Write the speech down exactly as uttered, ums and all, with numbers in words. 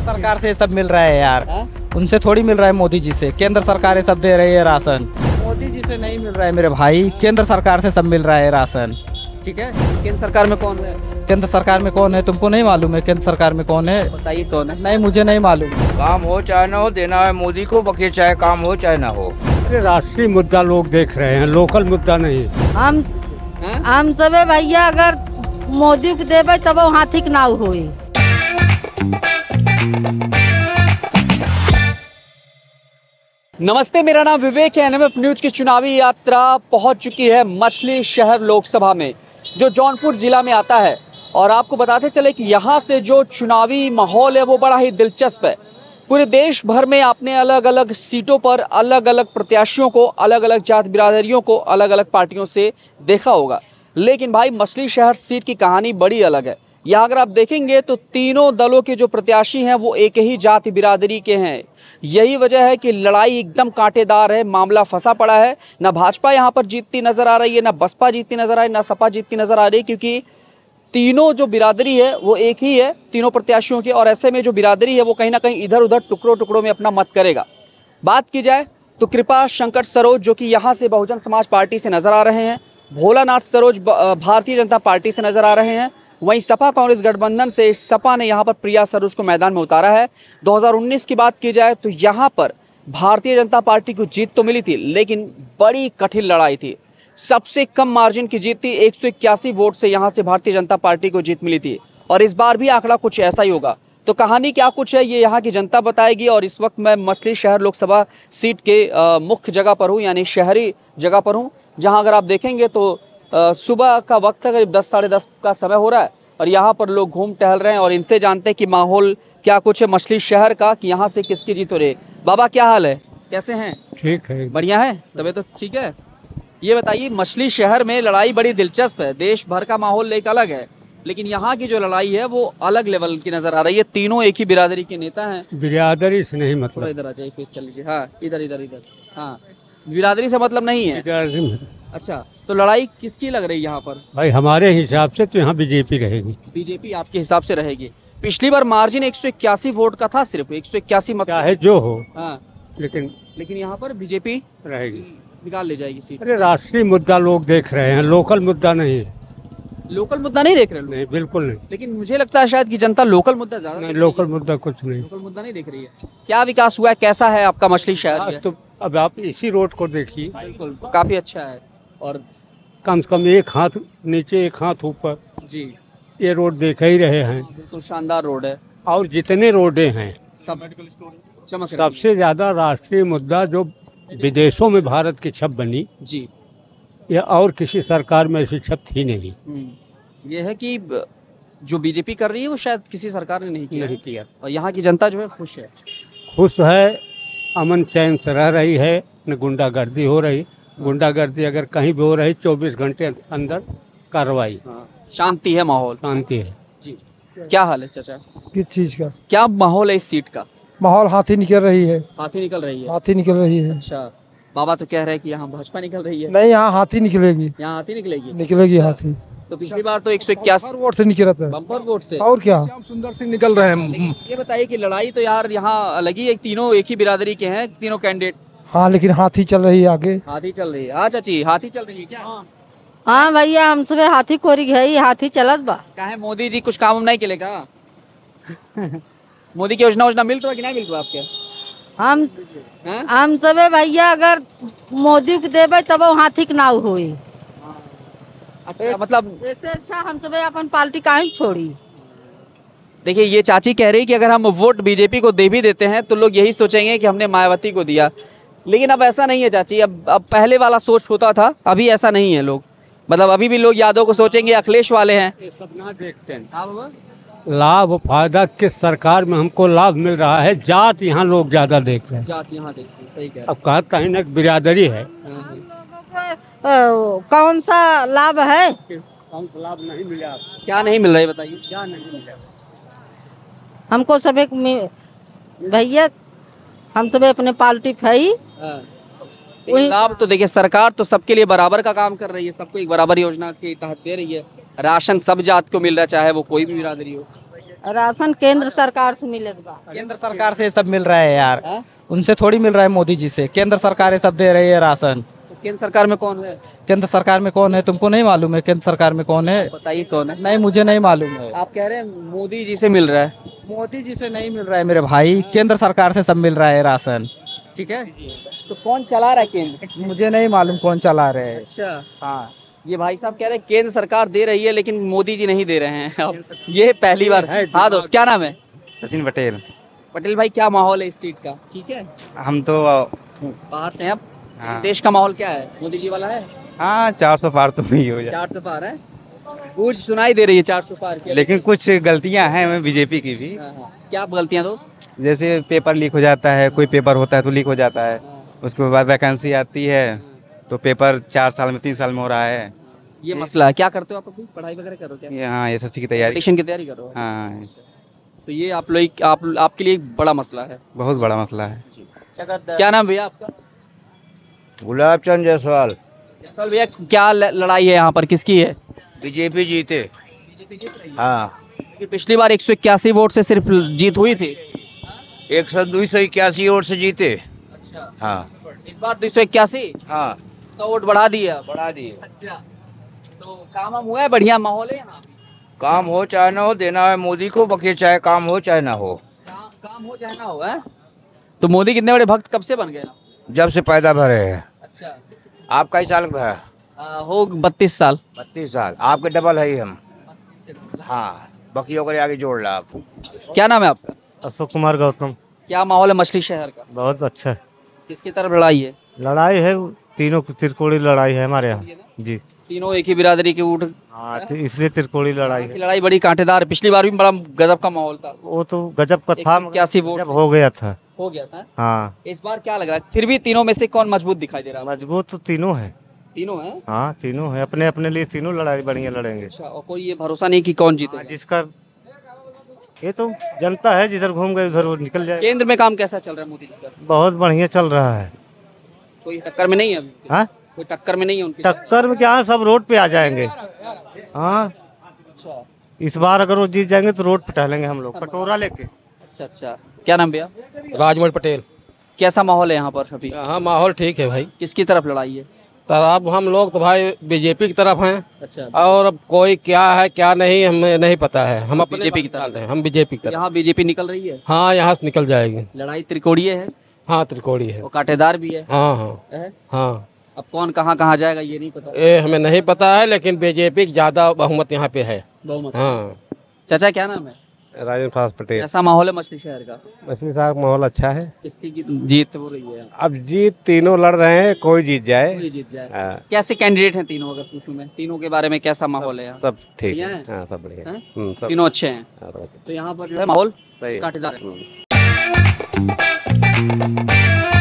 सरकार से सब मिल रहा है यार। हा? उनसे थोड़ी मिल रहा है, मोदी जी से। केंद्र सरकार सब दे रही है राशन, मोदी जी से नहीं मिल रहा है मेरे भाई। केंद्र सरकार से सब मिल रहा है राशन। ठीक है, केंद्र सरकार में कौन है? केंद्र सरकार में कौन है तुमको नहीं मालूम है? केंद्र सरकार में कौन है बताइए कौन है। नहीं, मुझे नहीं मालूम। काम हो चाहे ना हो, देना है मोदी को, बाकी चाहे काम हो चाहे ना हो। अरे राष्ट्रीय मुद्दा लोग देख रहे हैं, लोकल मुद्दा नहीं। हम हैं? हम सबे भैया अगर मोदी के देवे तब वो हाथी के नाव हुई। नमस्ते, मेरा नाम विवेक है। एनएमएफ न्यूज की चुनावी यात्रा पहुंच चुकी है मछली शहर लोकसभा में, जो जौनपुर जिला में आता है। और आपको बताते चले कि यहाँ से जो चुनावी माहौल है वो बड़ा ही दिलचस्प है। पूरे देश भर में आपने अलग अलग सीटों पर अलग अलग प्रत्याशियों को, अलग अलग जात बिरादरियों को, अलग अलग पार्टियों से देखा होगा, लेकिन भाई मछली शहर सीट की कहानी बड़ी अलग है। यहाँ अगर आप देखेंगे तो तीनों दलों के जो प्रत्याशी हैं वो एक ही जाति बिरादरी के हैं। यही वजह है कि लड़ाई एकदम कांटेदार है, मामला फंसा पड़ा है। ना भाजपा यहाँ पर जीतती नजर आ रही है, ना बसपा जीतती नजर आ रही है, ना सपा जीतती नजर आ रही है, क्योंकि तीनों जो बिरादरी है वो एक ही है, तीनों प्रत्याशियों की। और ऐसे में जो बिरादरी है वो कहीं ना कहीं इधर उधर टुकड़ों टुकड़ों में अपना मत करेगा। बात की जाए तो कृपा शंकर सरोज जो कि यहाँ से बहुजन समाज पार्टी से नजर आ रहे हैं, भोलानाथ सरोज भारतीय जनता पार्टी से नजर आ रहे हैं, वहीं सपा कांग्रेस गठबंधन से सपा ने यहाँ पर प्रिया सरोज को मैदान में उतारा है। दो हज़ार उन्नीस की बात की जाए तो यहाँ पर भारतीय जनता पार्टी को जीत तो मिली थी, लेकिन बड़ी कठिन लड़ाई थी। सबसे कम मार्जिन की जीत थी, एक सौ इक्यासी वोट से यहाँ से भारतीय जनता पार्टी को जीत मिली थी। और इस बार भी आंकड़ा कुछ ऐसा ही होगा। तो कहानी क्या कुछ है ये यहाँ की जनता बताएगी। और इस वक्त मैं मछली शहर लोकसभा सीट के आ, मुख्य जगह पर हूँ, यानी शहरी जगह पर हूँ, जहाँ अगर आप देखेंगे तो आ, सुबह का वक्त है, करीब दस साढ़े दस का समय हो रहा है और यहाँ पर लोग घूम टहल रहे हैं। और इनसे जानते हैं कि माहौल क्या कुछ है मछली शहर का, कि यहाँ से किसकी जीत हो रही है। बाबा क्या हाल है, कैसे हैं? ठीक है, बढ़िया है, तबीयत तो ठीक है। ये बताइए, मछली शहर में लड़ाई बड़ी दिलचस्प है। देश भर का माहौल एक अलग है, लेकिन यहाँ की जो लड़ाई है वो अलग लेवल की नजर आ रही है। तीनों एक ही बिरादरी के नेता हैं। बिरादरी से नहीं थोड़ा मतलब। इधर आ जाइए, फेस कर लीजिए। हाँ, इधर इधर इधर। हाँ, बिरादरी से मतलब नहीं है। बिरादरी में- अच्छा, तो लड़ाई किसकी लग रही है यहाँ पर? भाई हमारे हिसाब से तो यहाँ बीजेपी रहेगी। बीजेपी आपके हिसाब से रहेगी। पिछली बार मार्जिन एक सौ इक्यासी वोट का था, सिर्फ एक सौ इक्यासी मत। चाहे जो हो, हाँ, लेकिन लेकिन यहाँ पर बीजेपी रहेगी। निकाल ले जाएगी सीट। अरे राष्ट्रीय मुद्दा लोग देख रहे हैं, लोकल मुद्दा नहीं है। लोकल मुद्दा नहीं देख रहे लोग, नहीं, बिल्कुल नहीं। लेकिन मुझे लगता है शायद कि जनता लोकल मुद्दा ज्यादा नहीं, देख रही लोकल है। मुद्दा कुछ नहीं। लोकल मुद्दा नहीं देख रही है। क्या विकास हुआ है, कैसा है आपका मछली शहर? आज तो अब आप इसी रोड को देखिए, बिल्कुल काफी अच्छा है। और कम से कम एक हाथ नीचे एक हाथ ऊपर जी, ये रोड देख ही रहे हैं। बिल्कुल शानदार रोड है। और जितने रोडें हैं, सब चमक रही सबसे ज्यादा राष्ट्रीय मुद्दा जो विदेशों में भारत की छप बनी, है। जी, या और किसी सरकार में ऐसी छप थी नहीं। हम्म, ये है कि ब- जो बीजेपी कर रही है वो शायद किसी सरकार ने नहीं किया है। नहीं किया। और यहाँ की जनता जो है खुश है। खुश है, अमन चैन से रह रही है, न गुंडागर्दी हो रही। गुंडागर्दी अगर कहीं भी हो रही, चौबीस घंटे अंदर कार्रवाई, शांति है, माहौल शांति है। जी। क्या हाल है चाचा, किस चीज का क्या माहौल है इस सीट का? माहौल? हाथी निकल रही है, हाथी निकल रही है। हाथी निकल रही है। अच्छा, बाबा तो कह रहे हैं कि यहाँ भाजपा निकल रही है। नहीं, यहाँ हाथी निकलेगी, यहाँ हाथी निकलेगी। निकलेगी हाथी। तो पिछली बार तो एक सौ इक्यासी वोट से निकला था, बम्पर वोट से। और क्या। सुंदर सिंह निकल रहे हैं। ये बताइए कि लड़ाई तो यार यहाँ लगी है, तीनों एक ही बिरादरी के हैं, तीनों कैंडिडेट। हाँ, लेकिन हाथी चल रही है आगे। हाथी चल रही है। हाँ चाची, हाथी चल रही है क्या? हाँ भैया, हम सबे हाथी खोरी गई, हाथी चलत बा। क्या है, मोदी जी कुछ काम नहीं के का? मोदी की योजना वोजना मिल रहा है कि नहीं मिल रहा आपके? हम हैं? हम सबे भैया अगर मोदी के देवे तब वो हाथी के नाव हुई। अच्छा, मतलब इससे अच्छा हम सबे अपन पार्टी काहे छोड़ी। देखिए, ये चाची कह रही कि अगर हम वोट बीजेपी को दे भी देते हैं तो लोग यही सोचेंगे कि हमने मायावती को दिया। लेकिन अब ऐसा नहीं है चाची, अब अब पहले वाला सोच होता था, अभी ऐसा नहीं है। लोग मतलब अभी भी लोग यादव को सोचेंगे अखिलेश वाले हैं। ये सब ना देखते हैं, हाँ बाबा? लाभ फायदा किस सरकार में हमको लाभ मिल रहा है, जात यहाँ लोग ज्यादा देख रहे हैं। जात यहाँ देखते हैं, सही कह रहे अब कहा कहीं ना बिरादरी है, हैं। हाँ, हाँ। अ, कौन सा लाभ है? कौन सा लाभ नहीं मिला, क्या नहीं मिल रहा है बताइए? क्या नहीं मिला। हमको सब एक में- भैया हम सब अपने पार्टी खाई। हाँ। लेकिन लाभ तो देखिए, सरकार तो सबके लिए बराबर का काम कर रही है, सबको एक बराबर योजना के तहत दे रही है। राशन सब जात को मिल रहा है, चाहे वो कोई भी बिरादरी हो। राशन केंद्र सरकार से मिलत बा। केंद्र सरकार से सब मिल रहा है यार, हाँ? उनसे थोड़ी मिल रहा है मोदी जी से। केंद्र सरकार ये सब दे रही है राशन। तो केंद्र सरकार में कौन है, केंद्र सरकार में कौन है तुमको नहीं मालूम है? केंद्र सरकार में कौन है? बताइए कौन है। नहीं, मुझे नहीं मालूम है। आप कह रहे हैं मोदी जी से मिल रहा है। मोदी जी से नहीं मिल रहा है मेरे भाई, केंद्र सरकार से सब मिल रहा है राशन। ठीक है, तो कौन चला रहा है केंद्र? मुझे नहीं मालूम कौन चला रहे हैं। अच्छा, हाँ, ये भाई साहब कह रहे हैं केंद्र सरकार दे रही है लेकिन मोदी जी नहीं दे रहे हैं। अब ये पहली बार। हाँ दोस्त, क्या नाम है? सचिन पटेल। पटेल भाई, क्या माहौल है इस सीट का? ठीक है, हम तो बाहर से हैं आप। हाँ। लेकिन देश का माहौल क्या है? मोदी जी वाला है? हाँ चार सौ पार तो नहीं हो जाए, चार सौ पार है, कुछ सुनाई दे रही है चार सौ पार की। लेकिन कुछ गलतियां हैं बीजेपी की भी। हाँ, हाँ। क्या गलतियां दोस्त? जैसे पेपर लीक हो जाता है, कोई पेपर होता है तो लीक हो जाता है, उसके बाद वैकेंसी आती है तो पेपर चार साल में तीन साल में हो रहा है। ये मसला है। क्या करते हो आप? अभी पढ़ाई वगैरह करो क्या? ये हाँ एस एस सी की तैयारी। कॉम्पिटिशन की तैयारी करो? हाँ, तो ये आप लोग आप आपके लिए एक बड़ा मसला है। बहुत बड़ा मसला है। क्या नाम भैया आपका? गुलाब चंद जायसवाल। जयसवाल भैया, क्या ल- लड़ाई है यहाँ पर, किसकी है? बीजेपी जीते। हाँ, लेकिन पिछली बार एक सौ इक्यासी वोट से सिर्फ जीत हुई थी। एक सौ दो सौ इक्यासी वोट से जीते। अच्छा, हाँ इस बार दो सौ इक्यासी हाँ, सौ वोट बढ़ा दिया। बढ़ा दिए। अच्छा, तो काम वाम हुआ है? बढ़िया माहौल है यहाँ? काम हो चाहे ना हो, देना है मोदी को, बाकी चाहे काम हो चाहे ना हो। काम काम हो चाहे ना हो है? तो मोदी कितने बड़े भक्त कब से बन गए? जब से पैदा भरे हैं। अच्छा, आप कई साल का है? आ, हो बत्तीस साल। बत्तीस साल। आपके डबल है ही हम। हाँ, बाकी ओकरे आगे जोड़ ला आप। क्या नाम है आपका? अशोक कुमार गौतम। क्या माहौल है मछली शहर का? बहुत अच्छा है। किसकी तरफ लड़ाई है? लड़ाई है, तीनों की त्रिकोणी लड़ाई है हमारे यहाँ जी। तीनों एक ही बिरादरी के उठ हाँ, तो इसलिए त्रिकोणी लड़ाई की है। लड़ाई बड़ी कांटेदार है। पिछली बार भी बड़ा गजब का माहौल था, वो तो गजब का था, मगर इक्यासी वोट गजब हो गया था। हो गया था। हाँ, इस बार क्या लग रहा है? फिर भी तीनों में से कौन मजबूत दिखाई दे रहा है? मजबूत तो तीनों है। तीनों हैं? हाँ, तीनों है, अपने अपने लिए तीनों लड़ाई बढ़िया लड़ेंगे। अच्छा, और कोई ये भरोसा नहीं कि कौन हाँ, जीतेगा? जिसका ये तो जनता है, जिधर घूम गए उधर वो निकल जाए। केंद्र में काम कैसा चल रहा है मोदी जी का? बहुत बढ़िया चल रहा है। कोई टक्कर में नहीं है अभी? हाँ, कोई टक्कर में नहीं है उनकी? टक्कर में क्या, सब रोड पे आ जाएंगे। हाँ, अच्छा इस बार अगर वो जीत जाएंगे तो रोड पे टहलेंगे हम लोग, कटोरा लेके। अच्छा अच्छा। क्या नाम भैया? राजमल पटेल। कैसा माहौल है यहाँ पर अभी? हाँ, माहौल ठीक है भाई। किसकी तरफ लड़ाई है? तरफ हम लोग तो भाई बीजेपी की तरफ हैं, अच्छा, और अब कोई क्या है क्या नहीं हमें नहीं पता है। हम अपने बीजेपी की बात तरफ डाल रहे हैं, हम बीजेपी की तरफ। यहाँ बीजेपी निकल रही है? हाँ, यहाँ से निकल जाएगी। लड़ाई त्रिकोणीय है हाँ, त्रिकोणी है। और कांटेदार भी है। हाँ हाँ है? हाँ, अब कौन कहाँ कहाँ जाएगा ये नहीं पता। ये हमें नहीं पता है, लेकिन बीजेपी की ज्यादा बहुमत यहाँ पे है। बहुमत। हाँ। चाचा क्या नाम है? राजेंद्र प्रसाद पटेल। कैसा माहौल है मछली शहर का? मछली शहर का माहौल अच्छा है। किसकी की- जीत हो रही है? अब जीत तीनों लड़ रहे हैं, कोई जीत जाए। कोई जीत जाए। हाँ, कैसे कैंडिडेट हैं तीनों, अगर पूछूं मैं तीनों के बारे में, कैसा माहौल है यहाँ? सब ठीक बढ़िया है। है? हाँ, सब बढ़िया हैं? हम्म, सब तीनों अच्छे हैं। हाँ, सब तो यहाँ पर जो है माहौल सही है। कांटेदार है।